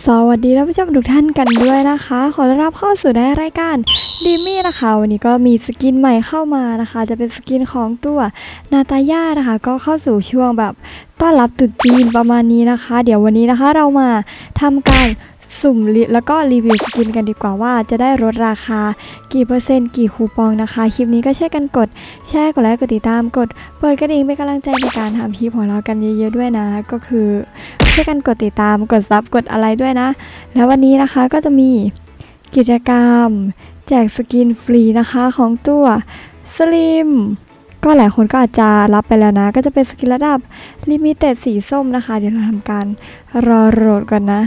สวัสดีท่านผู้ชมทุกท่านกันด้วยนะคะขอต้อนรับเข้าสู่ในรายการดิมี่นะคะวันนี้ก็มีสกินใหม่เข้ามานะคะจะเป็นสกินของตัวนาตาย่านะคะก็เข้าสู่ช่วงแบบต้อนรับตรุษจีนประมาณนี้นะคะเดี๋ยววันนี้นะคะเรามาทำการสุ่มแล้วก็รีวิวสกินกันดีกว่าว่าจะได้ลดราคากี่เปอร์เซ็นต์กี่คูปองนะคะคลิปนี้ก็ช่วยกันกดแชร์กดไลค์กดติดตามกดเปิดกระดิ่งเป็นกำลังใจในการทำคลิปของเรากันเยอะๆด้วยนะก็คือช่วยกันกดติดตามกดซับกดอะไรด้วยนะแล้ววันนี้นะคะก็จะมีกิจกรรมแจกสกินฟรีนะคะของตัวสลิมก็หลายคนก็อาจจะรับไปแล้วนะก็จะเป็นสกินระดับลิมิเต็ดสีส้มนะคะเดี๋ยวเราทำการรอโหลดก่อนนะ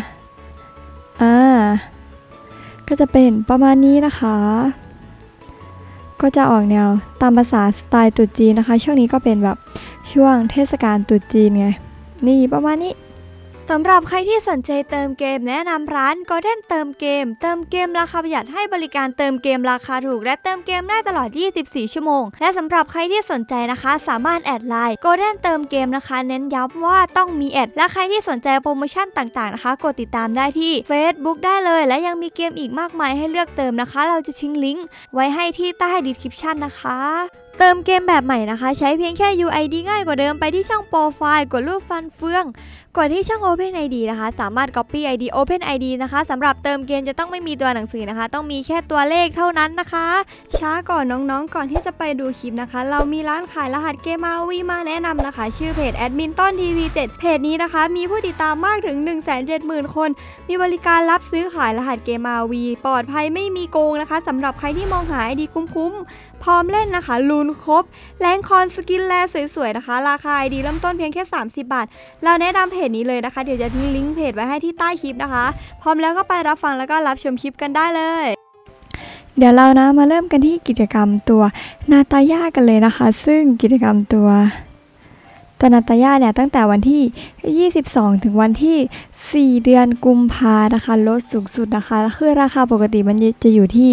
ก็จะเป็นประมาณนี้นะคะก็จะออกแนวตามภาษาสไตล์ตรุษจีนนะคะช่วงนี้ก็เป็นแบบช่วงเทศกาลตรุษจีนไงนี่ประมาณนี้สำหรับใครที่สนใจเติมเกมแนะนำร้าน Golden เติมเกมราคาประหยัดให้บริการเติมเกมราคาถูกและเติมเกมได้ตลอด 24 ชั่วโมงและสำหรับใครที่สนใจนะคะสามารถแอดไลน์ Golden เติมเกมนะคะเน้นย้ำว่าต้องมีแอดและใครที่สนใจโปรโมชั่นต่างๆนะคะกดติดตามได้ที่ Facebook ได้เลยและยังมีเกมอีกมากมายให้เลือกเติมนะคะเราจะทิ้งลิงก์ไว้ให้ที่ใต้ description นะคะเติมเกมแบบใหม่นะคะใช้เพียงแค่ UID ง่ายกว่าเดิมไปที่ช่องโปรไฟล์กดรูปฟันเฟืองกดที่ช่อง Open ID นะคะสามารถ Copy ID Open ID นะคะสำหรับเติมเกมจะต้องไม่มีตัวหนังสือนะคะต้องมีแค่ตัวเลขเท่านั้นนะคะช้าก่อนน้องๆก่อนที่จะไปดูคลิปนะคะเรามีร้านขายรหัสเกม ROV มาแนะนำนะคะชื่อเพจแอดมินต้นทีวี7เพจนี้นะคะมีผู้ติดตามมากถึง 170,000 คนมีบริการรับซื้อขายรหัสเกม ROV ปลอดภัยไม่มีโกงนะคะสำหรับใครที่มองหา ID คุ้มพร้อมเล่นนะคะลูนครบแรงคอนสกินแลสวยๆนะคะราคา ID เริ่มต้นเพียงแค่30 บาทเราแนะนำเพจนี้เลยนะคะเดี๋ยวจะทิ้งลิงก์เพจไว้ให้ที่ใต้คลิปนะคะพร้อมแล้วก็ไปรับฟังแล้วก็รับชมคลิปกันได้เลยเดี๋ยวเรานะมาเริ่มกันที่กิจกรรมตัวนาตาย่ากันเลยนะคะซึ่งกิจกรรมตัวนาตาย่าเนี่ยตั้งแต่วันที่22ถึงวันที่4เดือนกุมภานะคะลดสูงสุดนะคะคือราคาปกติมันจะอยู่ที่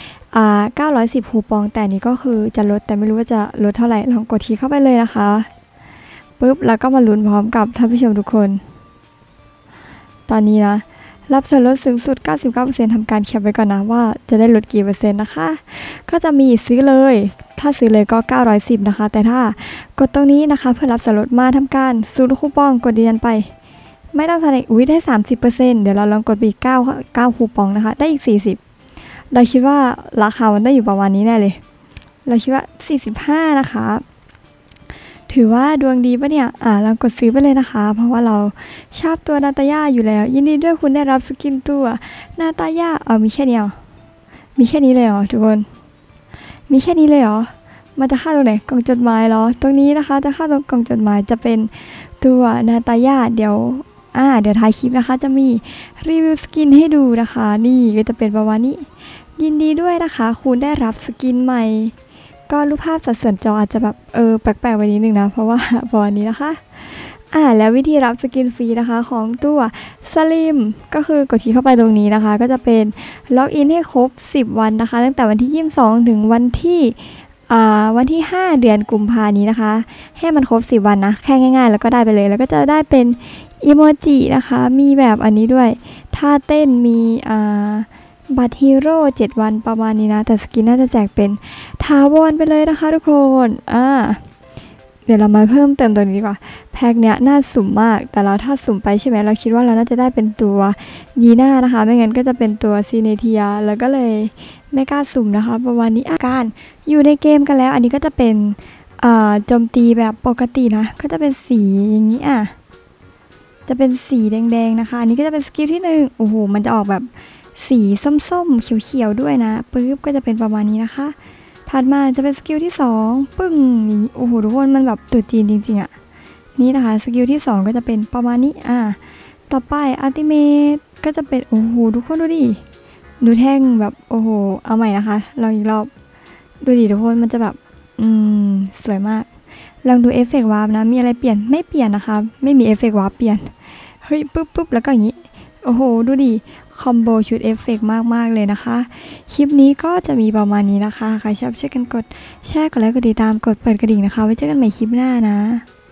910คูปองแต่นี้ก็คือจะลดแต่ไม่รู้ว่าจะลดเท่าไหร่ลองกดทีเข้าไปเลยนะคะปุ๊บแล้วก็มาลุ้นพร้อมกับท่านผู้ชมทุกคนตอนนี้นะรับส่วนลดสูงสุด 99% ทำการแคปไว้ก่อนนะว่าจะได้ลดกี่เปอร์เซ็นต์นะคะก็จะมีซื้อเลยถ้าซื้อเลยก็910นะคะแต่ถ้ากดตรงนี้นะคะเพื่อรับส่วนลดมาทำการซูดคูปองกดยืนยันไปไม่ต้องแสดงได้ 30% เดี๋ยวเราลองกดไปอีก9คูปองนะคะได้อีก40เราคิดว่าราคามันต้องอยู่ประมาณนี้แน่เลยเราคิดว่า45นะคะถือว่าดวงดีปะเนี่ยเรากดซื้อไปเลยนะคะเพราะว่าเราชอบตัวนาตาย่าอยู่แล้วยินดีด้วยคุณได้รับสกินตัวนาตาย่ามีแค่นี้มีแค่นี้เลยเหรอทุกคนมีแค่นี้เลยเหรอมันจะค่าตรงไหนกล่องจดหมายเหรอตรงนี้นะคะจะค่าตรงกล่องจดหมายจะเป็นตัวนาตาย่าเดี๋ยวท้ายคลิปนะคะจะมีรีวิวสกินให้ดูนะคะนี่ก็จะเป็นประมาณนี้ยินดีด้วยนะคะคุณได้รับสกินใหม่ก็รูปภาพสัดส่วนจออาจจะแบบแปลกๆไปนิดนึงนะเพราะว่าประมาณนี้นะคะแล้ววิธีรับสกินฟรีนะคะของตัวสลิมก็คือกดที่เข้าไปตรงนี้นะคะก็จะเป็นล็อกอินให้ครบ10วันนะคะตั้งแต่วันที่22ถึงวันที่5เดือนกุมภานี้นะคะให้มันครบ10วันนะแค่ง่ายๆแล้วก็ได้ไปเลยแล้วก็จะได้เป็นอีโมจินะคะมีแบบอันนี้ด้วยท่าเต้นมีบัตรฮีโร่7วันประมาณนี้นะแต่สกินน่าจะแจกเป็นถาวรไปเลยนะคะทุกคนเดี๋ยวเรามาเพิ่มเติมตัวนี้ดีกว่าแพ็คเนี้ยน่าสุ่มมากแต่เราถ้าสุ่มไปใช่ไหมเราคิดว่าเราน่าจะได้เป็นตัวยีน่านะคะไม่งั้นก็จะเป็นตัวซีเนเทียแล้วก็เลยไม่กล้าสุ่มนะคะประมาณนี้การอยู่ในเกมกันแล้วอันนี้ก็จะเป็นโจมตีแบบปกตินะก็จะเป็นสีอย่างนี้จะเป็นสีแดงๆนะคะอันนี้ก็จะเป็นสกิลที่1โอ้โหมันจะออกแบบสีส้มๆเขียวๆด้วยนะปึ๊บก็จะเป็นประมาณนี้นะคะถัดมาจะเป็นสกิลที่2ปึ้งอย่างนี้โอ้โหทุกคนมันแบบตัวจีนจริงๆนี่นะคะสกิลที่2ก็จะเป็นประมาณนี้ต่อไปอัลติเมทก็จะเป็นโอ้โหทุกคนดูแท่งแบบโอ้โหเอาใหม่นะคะลองอีกรอบดูดิทุกคนมันจะแบบสวยมากลองดูเอฟเฟกต์วาร์ปนะมีอะไรเปลี่ยนไม่เปลี่ยนนะคะไม่มีเอฟเฟกต์วาร์ปเปลี่ยนเฮ้ยปุ๊บแล้วก็อย่างนี้โอ้โหดูดิคอมโบชุดเอฟเฟกต์มากๆเลยนะคะคลิปนี้ก็จะมีประมาณนี้นะคะใครชอบช่วยกันกดแชร์กดไลค์กดติดตามกดเปิดกระดิ่งนะคะไว้เจอกันใหม่คลิปหน้านะ